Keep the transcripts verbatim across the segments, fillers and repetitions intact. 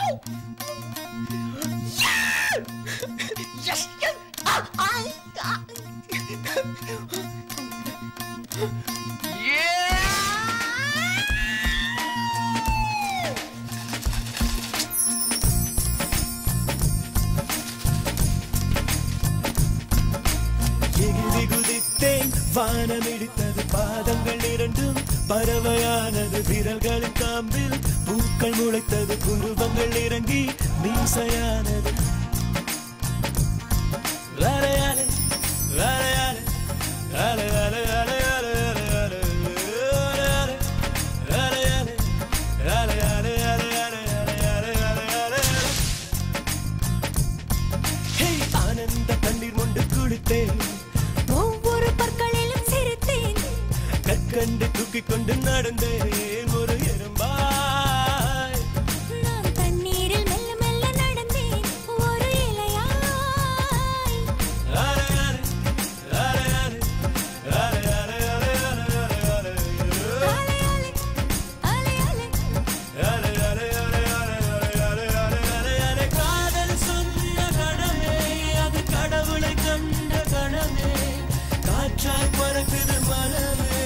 Yes, yes. Ah, ah, ah. Yeah. எகிரி குதித்தேன் வானம் இடித்தது பாதங்கள் இரண்டும் பறவையானது விரல்களின் காம்பில் பூக்கள் முளைத்தது குருவங்கள் இறங்கி மீசையானது அலையாலே அலையாலே அலையாலே அலையாலே அலையாலே அலையாலே அலையாலே அலையாலே அலையாலே அலையாலே ஹே ஆனந்த கண்ணீர் மொண்டு குளித்தேன் ஒவ்வொரு பற்களிலும் சிரித்தேன் கற்கண்டு தூக்கிக் கொண்டு நடந்தேன் ஒரு எறும்பாய் நான் தண்ணீரில் மெல்ல மெல்ல நடந்தேன் ஒரு இலையாய் அலையாலே அலையாலே அலையாலே அலையாலே அலையாலே அலையாலே அலையாலே அலையாலே அலையாலே அலையாலே காதல் சொன்ன கணமே அது கடவுளை கண்ட கணமே காற்றாய் பறக்குது மனமே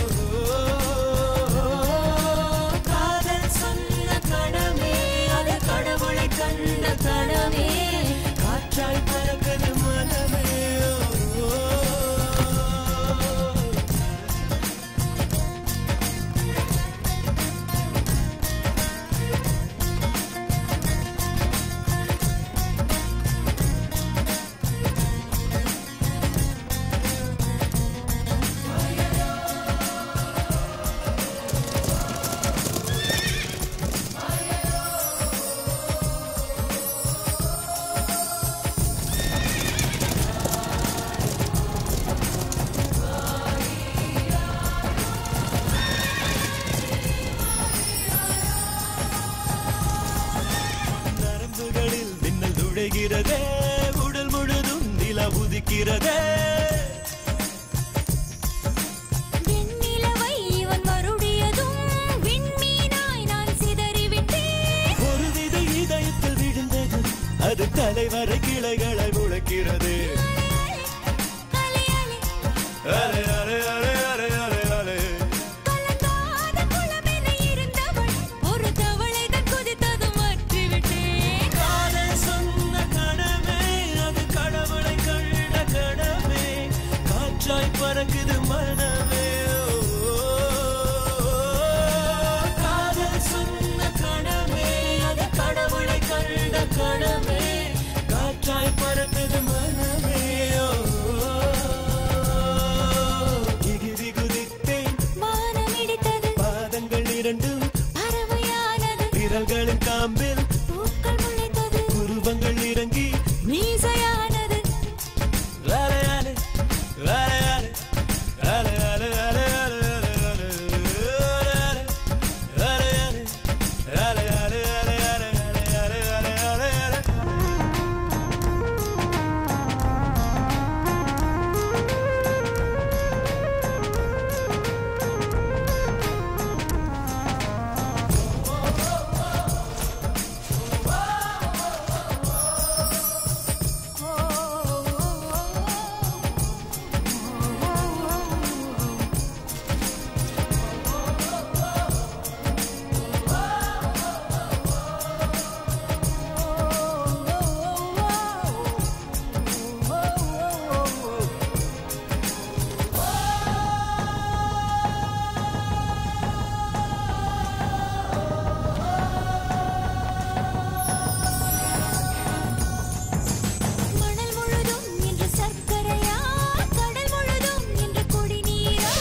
காதல் சொன்ன கடமே அது கடவுளை கண்ட கடமே காற்றாய் பறக்குது மனமே நரம்புகளில் மின்னல் துளைகிறதே உடல் முழுதும் நிலா உதிக்கிறதே வெண்ணிலவை இவன் மறுடியதும் விண்மீனாய் நான் சிதறிவிட்டேன் ஒரு விதை இதயத்தில் விழுந்தது அது தலைவரை கிளைகளை முளைக்கிறது அலையாலே அலை அலை அலை அலை அலை அலை கலங்காத குளமென இருந்தவள் ஒரு தவளை தான் குதித்ததும் மாற்றிவிட்டேன் காதல் சொன்ன கணமே அது கடவுளை கண்ட கணமே காற்றாய் பறக்குது மனமே காதல் சொன்ன கணமே அது கடவுளை கண்ட கணமே காற்றாய் பறக்குது மனமே எகிரி குதித்தேன் வானம் இடித்தது பாதங்கள் இரண்டும் பறவையானது விரல்களின் காம்பில் பூக்கள் முளைத்தது உருவங்கள் இறங்கி மீசையானது அலையாலே அலையாலே அலையாலே அலையாலே அலையாலே அலையாலே அலையாலே அலையாலே அலையாலே மணல் முழுதும் இன்று சர்க்கரையா கடல் முழுதும் இன்று குடிநீரா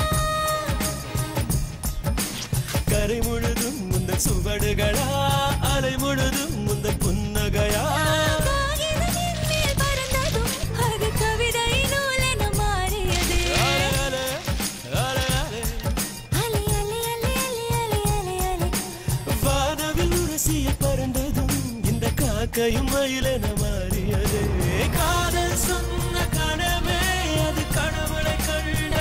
கரை முழுதும் முந்தன் சுவடுகளா அலை முழுதும் முந்தன் புன்னகையா காகிதம் என் மேல் பறந்ததும் அது கவிதை நூலென மாறியது அலையாலே அலையாலே அலை அலை அலை அலை அலை அலை அலை வானவில் உரசிய பறந்ததும் இந்த காக்கையும் மயிலென மாறியதே காதல் சொன்ன கணமே அது கடவுளை கண்ட